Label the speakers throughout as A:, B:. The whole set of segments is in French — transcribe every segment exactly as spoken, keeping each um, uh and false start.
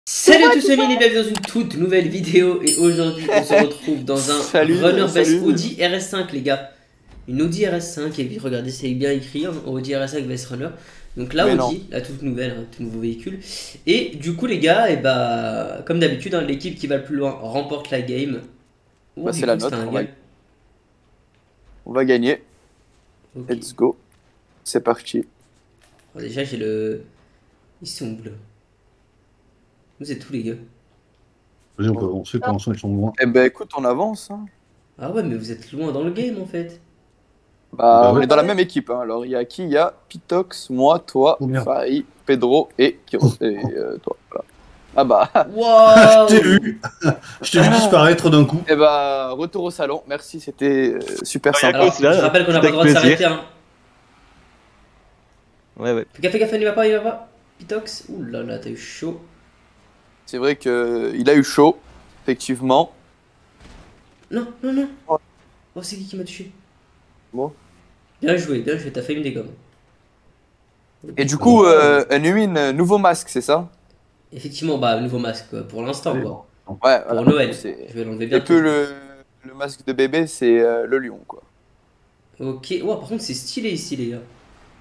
A: Salut à tous les amis et bienvenue dans une toute nouvelle vidéo. Et aujourd'hui on se retrouve dans un
B: Salut,
A: Runner Best
B: salut.
A: Audi R S cinq les gars. Une Audi R S cinq, et regardez c'est bien écrit hein, Audi R S cinq Best Runner. Donc la
B: Mais
A: Audi,
B: non.
A: la toute nouvelle, hein, tout nouveau véhicule. Et du coup les gars, et bah comme d'habitude hein, l'équipe qui va le plus loin remporte la game. Oh,
B: Bah, c'est la nôtre, on va... on va gagner.
A: Okay.
B: Let's go. C'est parti.
A: Oh, déjà j'ai le... Ils sont où là? Vous êtes tous les gars.
C: Vas-y, on peut avancer, pour l'instant ils sont loin.
B: Eh ben écoute, on avance. Hein.
A: Ah ouais mais vous êtes loin dans le game en fait.
B: Bah,
C: Bah
B: on
C: ouais.
B: est dans la même équipe. Hein. Alors, il y a qui? Il y a Pitox, moi, toi,
C: Oh, merde.
B: Farid, Pedro et Kiro. Et euh, toi. Voilà. Ah bah.
A: Waouh.
C: Je t'ai vu Je t'ai vu disparaître d'un coup.
B: Eh bah, retour au salon. Merci, c'était euh, super sympa.
A: Alors je rappelle qu'on n'a pas le droit de s'arrêter hein.
D: Ouais, ouais.
A: Fais gaffe, fais gaffe, il va pas, il va pas. Pitox, ouh là là, t'as eu chaud.
B: C'est vrai qu'il a eu chaud, effectivement.
A: Non, non, non. Oh, c'est qui qui m'a tué?
B: Bon.
A: Bien joué, bien joué, t'as failli me dégommer.
B: Et du coup, euh, Nuin, nouveau masque, c'est ça?
A: Effectivement, bah, nouveau masque quoi, pour l'instant quoi.
B: Ouais,
A: Pour
B: voilà.
A: Noël,
B: C'est-
A: je vais l'enlever
B: Et
A: bientôt.
B: que le, le masque de bébé, c'est euh, le lion, quoi.
A: Ok, wow, par contre c'est stylé ici les gars.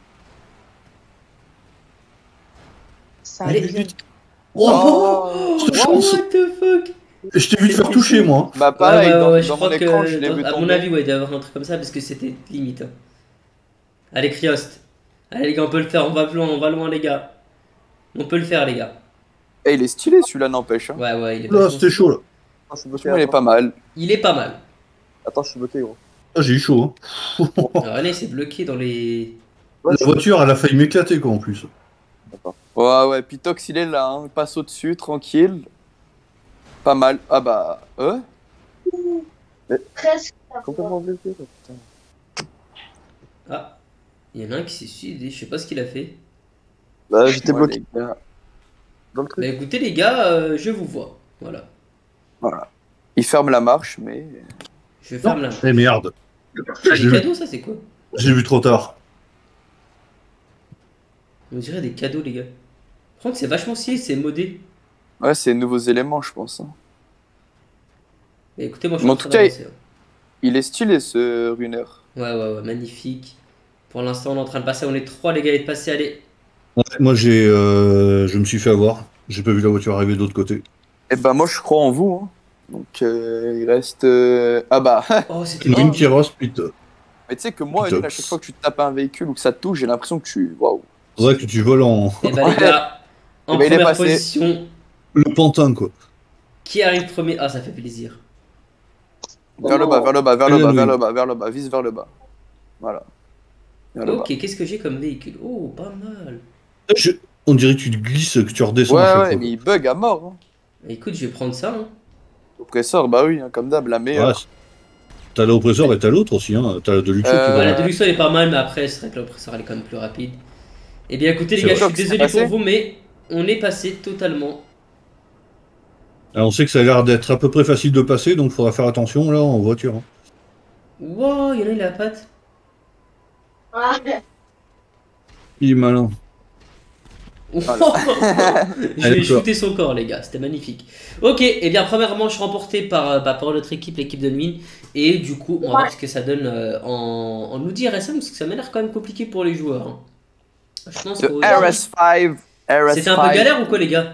A: Allez, vite.
B: Oh,
A: Oh, what the fuck?
C: Je t'ai vu te faire toucher moi.
B: Bah
A: Ouais,
B: pareil,
A: ouais,
B: dans,
A: ouais, je
B: dans
A: crois
B: mon écran,
A: que,
B: je l'ai
A: dans-
B: vu
A: à
B: tomber.
A: mon avis, ouais, il doit y avoir un truc comme ça parce que c'était limite. hein. Allez, Criost. Allez les gars, on peut le faire, on va loin, on va loin les gars. On peut le faire les gars.
B: Eh, il est stylé celui-là, n'empêche. Hein.
A: Ouais, ouais, il est
C: Là
A: vachement
C: c'était chaud là.
E: Ah, je suis bloqué,
B: Franchement, il est
E: attends.
B: pas mal.
A: Il est pas mal.
E: Attends, je suis bloqué, gros.
C: Ah j'ai eu chaud hein.
A: Alors René s'est bloqué dans les...
E: Ouais,
C: La voiture elle a failli m'éclater quoi en plus.
B: Ouais, ouais, Pitox, il est là, hein. Il passe au-dessus, tranquille. Pas mal. Ah bah, euh
F: Presque.
E: complètement bloqué, quoi, putain.
A: Ah, il y en a un qui s'est suicidé, je sais pas ce qu'il a fait.
E: Bah, j'étais
B: Ouais,
E: bloqué
B: les gars.
E: dans le truc.
A: Bah écoutez les gars, euh, je vous vois. Voilà.
B: Voilà. Il ferme la marche, mais...
A: Je ferme la...
C: Eh merde.
A: C'est
C: J'ai
A: des
C: vu,
A: cadeaux ça, c'est quoi?
C: j'ai vu trop tard.
A: On dirait des cadeaux les gars. Par contre c'est vachement stylé, c'est modé.
B: Ouais, c'est nouveaux éléments, je pense. Hein.
A: Bah écoutez, moi je
B: Mais
A: suis
B: en
A: en
B: tout
A: train
B: cas,
A: d'avancer. hein.
B: Il est stylé, ce runner.
A: Ouais, ouais, ouais, magnifique. Pour l'instant on est en train de passer, on est trois les gars et de passer, allez.
C: Ouais, moi j'ai, euh, je me suis fait avoir. J'ai pas vu la voiture arriver de l'autre côté.
B: Eh ben, moi, je crois en vous. Hein. Donc, euh, il reste... euh, Ah bah...
A: Oh c'était
C: Une
A: bien.
C: qui reste, putain.
B: Mais tu sais que moi,
C: Pitox.
B: à chaque fois que tu tapes un véhicule ou que ça te touche, j'ai l'impression que tu... Waouh.
C: C'est vrai que tu voles en.
A: Et bah les gars, en
B: Eh ben, il est
A: première
B: passé.
A: position,
C: Le pantin quoi.
A: qui arrive premier? Ah ça fait plaisir.
B: Vers le bas, vers le bas, vers le
C: Allez,
B: bas,
C: Louis.
B: vers le bas, vers le bas, vise vers le bas. Voilà. Vers le
A: Ok, qu'est-ce que j'ai comme véhicule? Oh, pas mal.
C: Je- On dirait que tu te glisses, que tu redescends
B: bas.
C: à
B: Ouais,
C: chaque
B: ouais,
C: fois.
B: mais il bug à mort. Hein.
A: Écoute, je vais prendre ça. Hein.
B: Compresseur, bah oui, hein, comme d'hab, la meilleure.
C: Ouais, t'as l'oppresseur et t'as l'autre aussi, hein. T'as la de Luxo
B: Euh,
C: qui
A: Bah,
C: va.
A: la Deluxe elle est pas mal, mais après, c'est vrai que l'oppresseur elle est quand même plus rapide. Eh bien, écoutez, les
C: C'est
A: gars,
B: vrai.
A: je suis
B: C'est
A: désolé
B: passé
A: pour vous, mais on est passé totalement.
C: Alors, on sait que ça a l'air d'être à peu près facile de passer, donc faudra faire attention là en voiture. hein.
A: Wow, il y en a, il a la patte.
F: Ah,
C: Il est malin.
A: je
C: Allez,
A: vais
C: toi.
A: shooter son corps, les gars, c'était magnifique. Ok, et bien, première manche remportée par, euh, bah, par notre équipe, l'équipe de Nuin. Et du coup, on va voir ce que ça donne euh, en, en Audi R S cinq, parce que ça m'a l'air quand même compliqué pour les joueurs. hein. Je pense
B: Le
A: qu'au-
B: R S cinq. R S cinq.
A: C'était un peu galère ou quoi, les gars?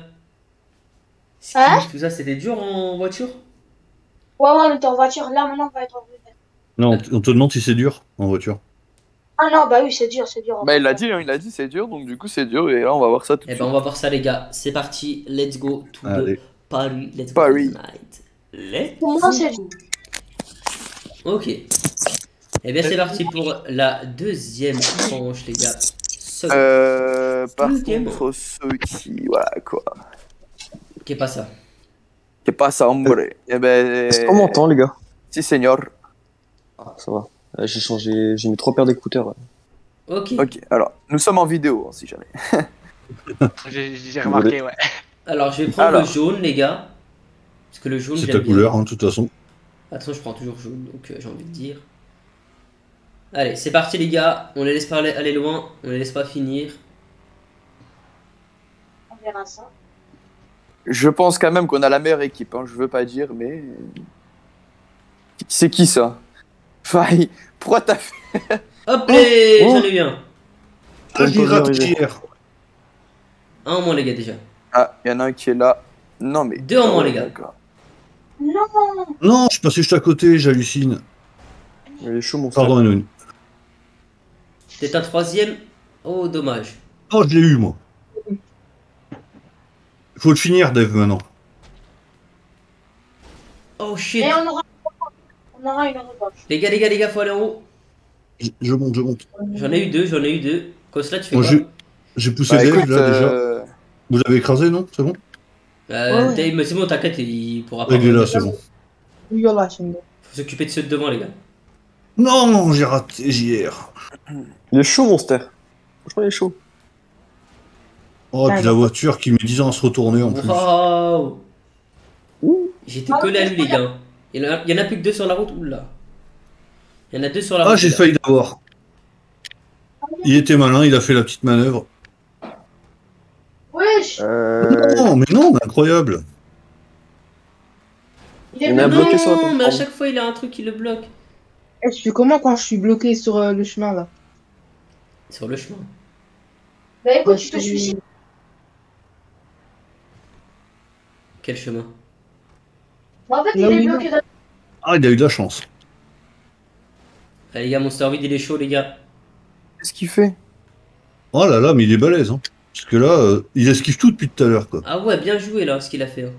F: Hein?
A: Tout ça, c'était dur en voiture?
F: ouais, ouais, on était en voiture. Là, maintenant, on va être en voiture.
C: Non, on t- on te demande si c'est dur en voiture.
F: Ah non, bah oui, c'est dur, c'est dur.
B: Bah, il l'a dit, hein, il a dit c'est dur, donc du coup, c'est dur, et là, on va voir ça tout de
A: Eh
B: suite.
A: ben on va voir ça les gars, c'est parti, let's go to
C: Allez.
A: the Paris, let's go
B: Paris.
A: tonight. Let's
F: Pour moi, c'est dur.
A: Ok. Eh bien c'est parti pour la deuxième tranche les gars. Seul.
B: Euh, par
A: Deuxième.
B: contre, ceux qui... Voilà, quoi.
A: Qu'est pas ça?
B: C'est pas ça, hombre. Eh ben...
E: Est-ce qu'on m'entend, les gars?
B: Si, senior.
E: Ah, ça va. Euh, J'ai changé, j'ai mis trois paires d'écouteurs. ouais.
A: Ok.
B: Ok, alors, nous sommes en vidéo, hein, si jamais.
D: J'ai j'ai remarqué, ouais.
A: Alors je vais prendre
B: Alors.
A: le jaune les gars. Parce que le jaune
C: C'est
A: j'aime
C: ta
A: bien.
C: couleur, hein, de toute façon.
A: Attention je prends toujours jaune donc euh, j'ai envie de dire. Allez c'est parti les gars, on les laisse pas aller, aller loin, on les laisse pas finir.
F: On verra ça.
B: Je pense quand même qu'on a la meilleure équipe, hein, je veux pas dire, mais... C'est qui ça? Faille, pourquoi t'as fait...
A: Hop, les...
B: Oh.
A: j'en ai eu un.
C: Ah, j'ai
E: pas
C: raté
E: arrivé.
C: hier.
A: Un en moins, les gars, déjà.
B: Ah, il y en a un qui est là. Non mais...
A: Deux en moins, les gars.
B: D'accord.
F: Non.
C: Non, je suis passé juste à côté, j'hallucine.
E: Il est chaud, mon
C: Pardon, Enoun.
A: Peut-être un troisième. Oh, dommage.
C: Oh, je l'ai eu, moi. Il faut le finir, Dave, maintenant.
A: Oh shit.
F: Et on aura, on aura une revanche.
A: Les gars, les gars, les gars, faut aller en haut.
C: Je, je monte, je monte.
A: J'en ai eu deux, j'en ai eu deux. Cosla, tu fais
C: Moi,
A: quoi?
C: j'ai j'ai poussé
B: Bah,
C: Dave,
B: écoute,
C: là, déjà.
B: euh,
C: Vous l'avez écrasé, non? C'est bon?
A: Euh,
G: Ouais.
A: Dave, mais c'est bon, t'inquiète, il pourra pas.
C: Il est là,
A: revenir.
C: c'est bon.
G: Yola, Shingo.
A: Faut s'occuper de ceux de devant, les gars.
C: Non, j'ai raté J R.
E: Il est chaud, Monster. Franchement, il est chaud.
C: Oh,
G: Ah,
C: puis la
G: non.
C: voiture qui met dix ans à se retourner, en plus.
A: Waouh.
E: Ouh.
A: J'étais collé à lui, les gars. Il y en a, il y en a plus que deux sur la route. Oula. Il y en a deux sur la route.
C: Ah, j'ai
A: les gars.
C: failli l'avoir. Il était malin, il a fait la petite manœuvre.
F: Wesh.
E: Euh...
C: Non, mais non, mais incroyable.
F: Il est
E: Il y en a
F: bloqué.
E: bloqué sur la
A: Non, mais à
E: plateforme.
A: chaque fois, il a un truc qui le bloque.
G: Eh, je fais comment quand je suis bloqué sur euh, le chemin là?
A: Sur le chemin.
F: Bah écoute,
G: Ouais,
F: tu te suicides.
A: Quel chemin?
F: En fait,
G: Là
F: il
G: où
F: est
G: il
F: bloqué dans...
C: Ah, il a eu de la chance.
A: Ah, les gars, Monster Vide, il est chaud, les gars.
B: qu'est-ce qu'il fait?
C: Oh là là, mais il est balèze, hein. Parce que là, euh, il esquive tout depuis tout à l'heure, quoi.
A: Ah ouais, bien joué, là, ce qu'il a fait. hein.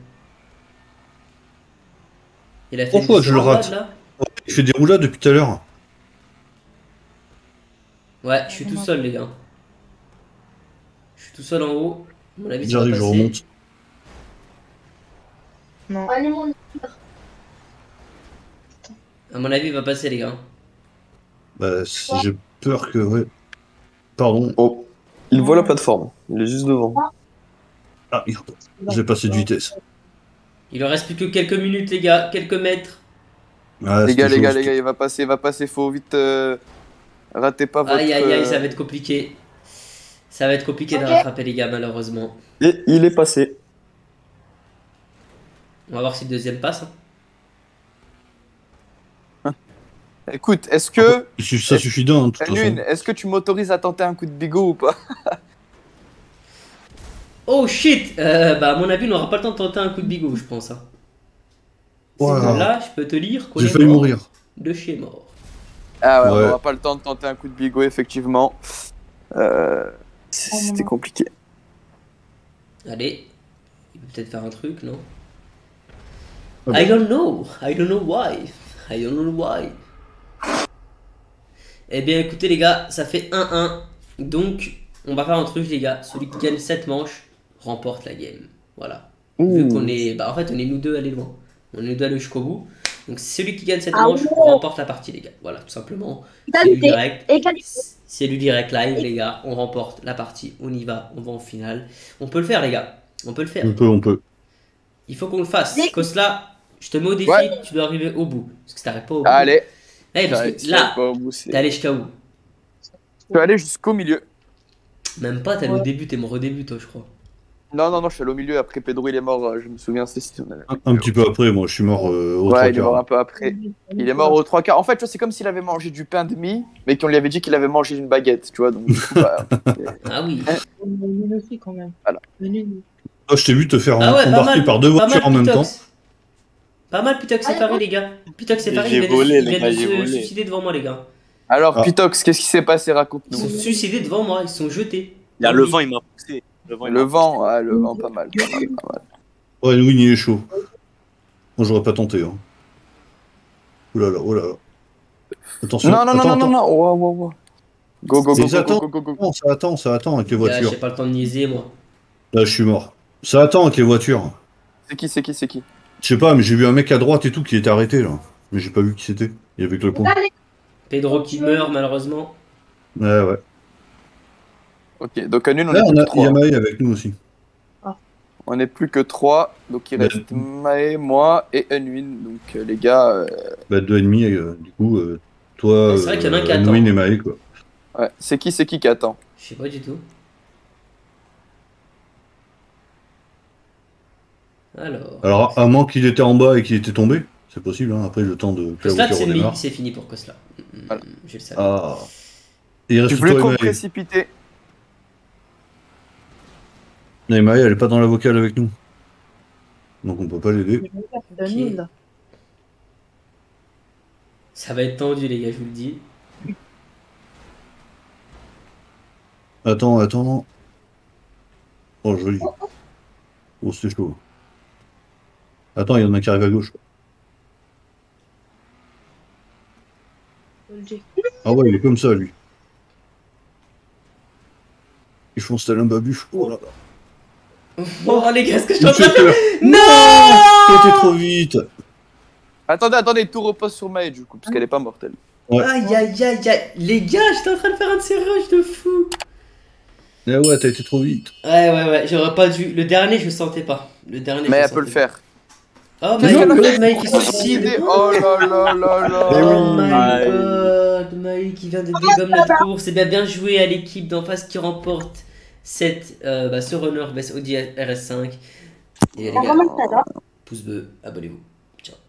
A: Il a fait
C: Trois
A: une
C: fois que je le
A: roulade,
C: rate.
A: là.
C: Il fait des roulades depuis tout à l'heure.
A: Ouais, je suis tout seul, les gars. Je suis tout seul en haut. À mon avis, ça
C: J'arrive,
A: va
C: je
A: passer.
C: remonte.
G: Non.
F: Allez, mon...
A: À mon avis, il va passer, les gars.
C: Bah, si j'ai peur que... Ouais. Pardon.
E: Oh. Il voit la plateforme. Il est juste devant.
C: Ah, merde. J'ai passé de vitesse.
A: Il en reste plus que quelques minutes, les gars. Quelques mètres.
C: Ah,
B: Les gars,
C: c'était
B: les gars,
C: chaud,
B: les gars, il va passer, il va passer, faut vite... Euh... Ratez pas votre...
A: Aïe, aïe, aïe,
B: euh,
A: ça va être compliqué. Ça va être compliqué de
F: Ok.
A: rattraper, les gars, malheureusement.
E: Et il est passé.
A: On va voir si le deuxième passe. hein.
B: Écoute, est-ce que...
C: Il suffit- Ça suffit d'un, hein, de toute façon.
B: Nune, est-ce que tu m'autorises à tenter un coup de bigot ou pas?
A: Oh shit euh, Bah, à mon avis, on n'aura pas le temps de tenter un coup de bigot, je pense. Hein.
C: Voilà.
A: Parce que là, je peux te lire qu'on
C: J'ai
A: est
C: failli
A: mort
C: mourir.
A: de chez mort.
B: Ah ouais,
C: Ouais.
B: on n'aura pas le temps de tenter un coup de bigot, effectivement. Euh... C'était compliqué.
A: Allez. Il peut peut-être faire un truc, non
C: Ah bon.
A: I don't know. I don't know why. I don't know why. Eh bien, écoutez, les gars, ça fait un un. Donc, on va faire un truc, les gars. Celui qui gagne sept manches remporte la game. Voilà. Vu
E: Ouh.
A: qu'on est. Bah, en fait, on est nous deux allés loin. On est nous deux allés jusqu'au bout. Donc, celui qui gagne cette
F: Ah
A: manche
F: ouais.
A: remporte la partie, les gars. Voilà, tout simplement. C'est du
F: Égalité.
A: direct.
F: Égalité.
A: C'est du direct live, les gars. On remporte la partie. On y va. On va en finale. On peut le faire, les gars. On peut le faire.
C: On peut, on peut.
A: Il faut qu'on le fasse.
F: Mais-
A: Kosla, je te mets au défi.
B: Ouais.
A: Tu dois arriver au bout. Parce que si t'arrives pas au bout.
B: Allez.
A: Eh, parce
B: Ouais,
A: que
B: c'est
A: là,
B: pas au bout, c'est-
A: t'es allé jusqu'à où?
B: Je peux aller jusqu'au milieu.
A: Même pas, t'es allé
G: Ouais.
A: au début. T'es mort au début, toi, je crois.
B: Non, non, non, je suis allé au milieu. Après, Pedro, il est mort. euh, Je me souviens, c'est si on avait-
C: Un, un petit peu après, moi, je suis mort euh, au trois
B: Ouais, il est mort
C: quarts.
B: un peu après. Il est mort aux trois quarts. En fait, tu vois, c'est comme s'il avait mangé du pain de mie, mais qu'on lui avait dit qu'il avait mangé une baguette, tu vois. Donc, du coup, bah,
A: Ah oui.
G: Nul aussi quand même.
B: Voilà.
G: Le nul.
C: Ah, je t'ai vu te faire
A: Ah ouais, pas
C: embarquer
A: mal.
C: par deux
A: Pas
C: voitures en
A: mal,
C: même temps.
A: Pitox. Pas mal, Pitox et Farid, les gars. Pitox et Farid,
H: J'ai
A: ils viennent de-
H: volé,
A: ils
H: les
A: viennent
H: gars,
A: de
H: j'ai
A: se
H: volé.
A: suicider devant moi, les gars.
B: Alors,
C: Ah.
B: Pitox, qu'est-ce qui s'est passé?
A: Ils
B: Raconte-nous.
A: sont suicidés devant moi. Ils sont jetés.
H: Il y a
A: Dans
H: le
A: lit.
H: vent, il m'a poussé. Le vent, il
B: Le
H: m'a
B: vent, ouais, le vent, pas mal. Pas mal, pas mal.
C: Ouais, Win, il est chaud. Moi, j'aurais pas tenté. Hein. Oh là là, oh là là. Attention.
B: Non, non, non,
C: attends,
B: non, non,
C: attends.
B: non. Wow, wow, wow. Go, go, go,
C: Mais
B: go,
C: attends.
B: go, go, go, go.
C: Non, ça attend, ça attend avec les
A: Les gars,
C: voitures.
A: J'ai pas le temps de niaiser, moi.
C: Là, je suis mort. Ça attend avec les voitures.
B: C'est qui, c'est qui, c'est qui?
C: Je sais pas, mais j'ai vu un mec à droite et tout qui était arrêté, là. Mais j'ai pas vu qui c'était. Il y avait que le pont.
F: Allez.
A: Pedro qui meurt, malheureusement.
C: Ouais, ouais.
B: Ok, donc à nul, on
C: Là,
B: est
C: on
B: plus
C: a
B: que trois.
C: Yamae avec nous aussi.
B: On n'est plus que trois, donc il
C: Bah,
B: reste Mae, moi et Unwin. Donc euh, les gars, euh,
C: Bah, deux ennemis, euh, du coup, euh, toi,
A: Ouais, c'est vrai qu'il y en a un qui attend.
C: Edwin et Mae, quoi.
B: ouais. c'est qui, c'est qui qui attend?
A: Je sais pas du tout. Alors.
C: Alors, à moins qu'il était en bas et qu'il était tombé, c'est possible, hein, après le temps de que la
A: Koslat,
C: voiture
A: c'est
C: redémarre.
A: c'est fini pour Koslat.
B: Voilà.
A: Je le savais.
C: Ah. Et il
B: Tu
C: reste
B: voulais
C: toi et
B: trop me
C: Maë.
B: précipiter.
C: Non, Maë, elle est pas dans la vocale avec nous. Donc on peut pas l'aider.
G: Donne une, là.
A: Ça va être tendu, les gars, je vous le dis.
C: Attends, attends, non. Oh, joli. Oh, c'est chaud. Attends, il y en a qui arrive à gauche. Ah ouais, il est comme ça, lui. Ils font tel un babuche. Oh là là.
A: Oh, les gars, ce que je suis en train de
C: faire.
A: faire. Non
C: Toi, t'es trop vite.
B: Attendez, attendez, tout repose sur Maë du coup, parce qu'elle est pas mortelle.
C: Ouais.
A: Aïe, aïe, aïe, aïe. Les gars, j'étais en train de faire un de ces rushs de fou.
C: Eh ouais, t'as été trop vite.
A: Ouais, ouais, ouais, j'aurais pas dû. Le dernier, je le sentais pas. Le dernier,
B: Mais
A: je
B: elle peut le
A: sentais pas.
B: faire.
A: Oh
C: C'est
A: my
C: ça,
A: god,
C: le
A: Maï qui suicide.
B: Oh là là là là.
A: Oh my
E: Aïe.
A: god, Maï qui vient de dégomme notre course. C'est bien bien joué à l'équipe d'en face qui remporte cette, euh, bah, ce runner Best Audi R S cinq. Et les
F: On
A: gars,
F: remonte ça, là.
A: pouce bleu, abonnez-vous.